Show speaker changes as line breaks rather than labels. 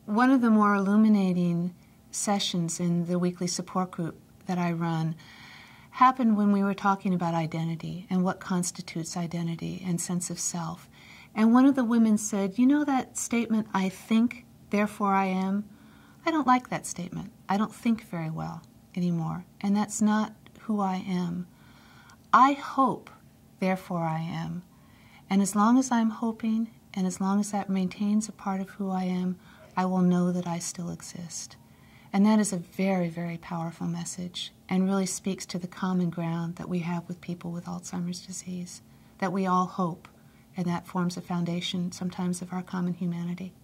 One of the more illuminating sessions in the weekly support group that I run happened when we were talking about identity and what constitutes identity and sense of self. And one of the women said, you know that statement, I think, therefore I am? I don't like that statement. I don't think very well anymore, and that's not who I am. I hope, therefore I am. And as long as I'm hoping, and as long as that maintains a part of who I am, I will know that I still exist. And that is a very, very powerful message and really speaks to the common ground that we have with people with Alzheimer's disease, that we all hope, and that forms a foundation sometimes of our common humanity.